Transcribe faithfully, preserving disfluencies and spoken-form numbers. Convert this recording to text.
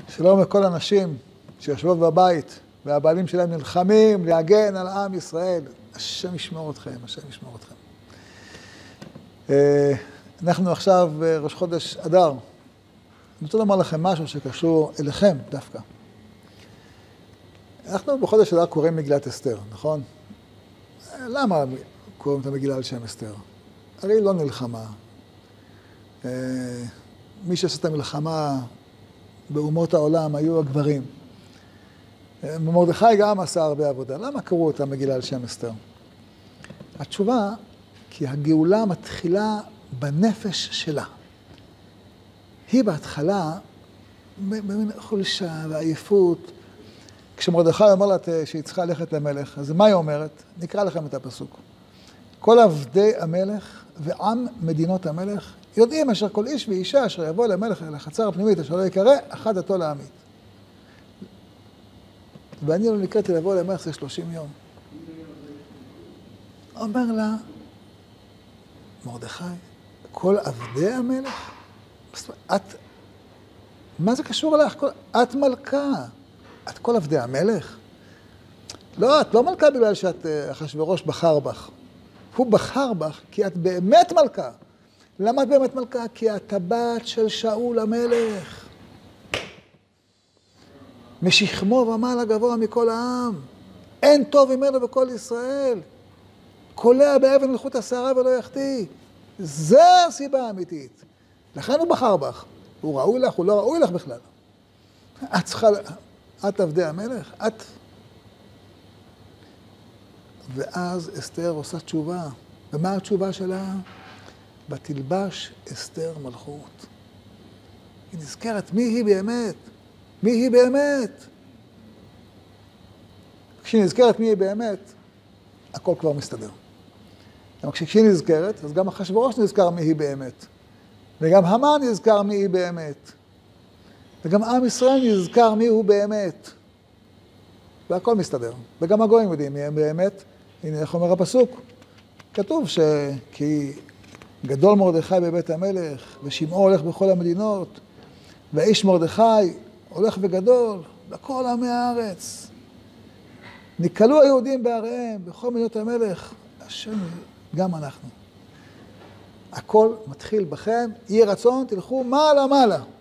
שלום לכל הנשים שיושבות בבית, והבעלים שלהם נלחמים להגן על עם ישראל. השם ישמור אתכם, השם ישמור אתכם. אנחנו עכשיו ראש חודש אדר. אני רוצה לומר לכם משהו שקשור אליכם דווקא. אנחנו בחודש אדר קוראים מגילת אסתר, נכון? למה קוראים את המגילה על שם אסתר? הרי לא נלחמה. מי שעשה את המלחמה באומות העולם היו הגברים. מרדכי גם עשה הרבה עבודה. למה קראו את המגילה על שם אסתר? התשובה, כי הגאולה מתחילה בנפש שלה. היא בהתחלה, במין חולשה ועייפות. כשמרדכי אומר לה שהיא צריכה ללכת למלך, אז מה היא אומרת? נקרא לכם את הפסוק. כל עבדי המלך ועם מדינות המלך יודעים אשר כל איש ואישה אשר יבוא למלך לחצר הפנימית אשר לא יקרא, אחד עתו לעמית. ואני לא נקראתי לבוא למלך זה שלושים יום. אומר לה, מרדכי, כל עבדי המלך? את, מה זה קשור לך? כל, את מלכה. את כל עבדי המלך? לא, את לא מלכה בגלל שאת אחשוורוש בחר בך. הוא בחר בך כי את באמת מלכה. למה את באמת מלכה? כי את הבת של שאול המלך. משכמו ומעלה גבוה מכל העם. אין טוב ממנו בכל ישראל. קולע באבן מלכות השערה ולא יחטיא. זה הסיבה האמיתית. לכן הוא בחר בך. הוא ראוי לך, הוא לא ראוי לך בכלל. את צריכה, את עבדי המלך, את. ואז אסתר עושה תשובה. ומה התשובה שלה? בתלבש אסתר מלכות. היא נזכרת מי היא באמת. מי היא באמת? כשהיא נזכרת מי היא באמת, הכל כבר מסתדר. אבל כשהיא נזכרת, אז גם אחשוורוש נזכר מי היא באמת. וגם המן נזכר מי היא באמת. וגם עם ישראל נזכר מי הוא באמת. והכל מסתדר. וגם הגויים יודעים מי הם באמת. הנה איך אומר הפסוק. כתוב שכי גדול מרדכי בבית המלך, ושמעו הולך בכל המדינות, והאיש מרדכי הולך וגדול בכל עמי הארץ. נקלו היהודים בעריהם, בכל מדינות המלך. השם, גם אנחנו. הכל מתחיל בכם, יהיה רצון, תלכו מעלה מעלה.